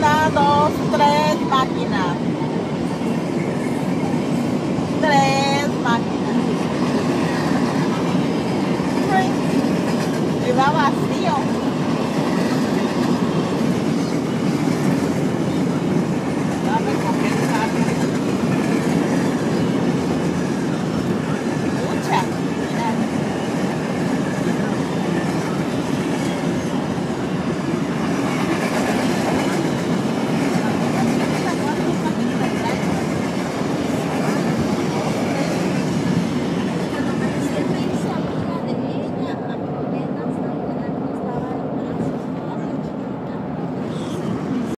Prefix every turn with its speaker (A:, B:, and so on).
A: Una, dos, tres máquinas. Tres máquinas. Y va vacío.